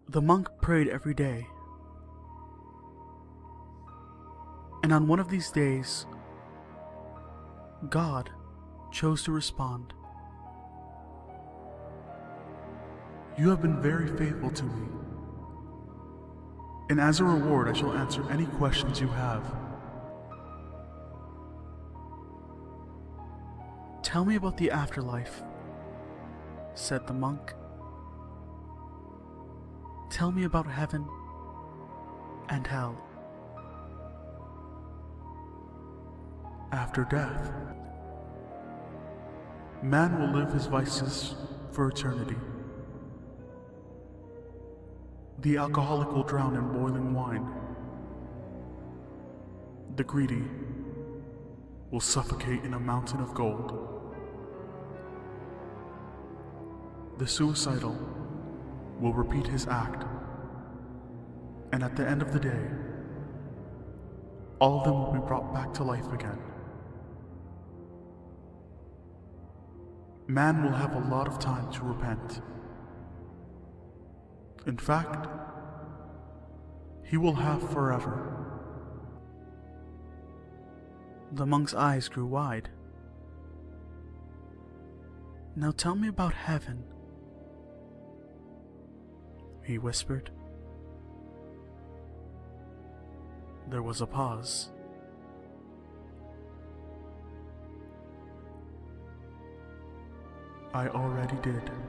The monk prayed every day, and on one of these days, God chose to respond. "You have been very faithful to me, and as a reward I shall answer any questions you have. Tell me about the afterlife," said the monk. "Tell me about heaven and hell." "After death, man will live his vices for eternity. The alcoholic will drown in boiling wine. The greedy will suffocate in a mountain of gold. The suicidal will repeat his act, and at the end of the day, all of them will be brought back to life again. Man will have a lot of time to repent. In fact, he will have forever." The monk's eyes grew wide. "Now tell me about heaven," he whispered. There was a pause. "I already did,"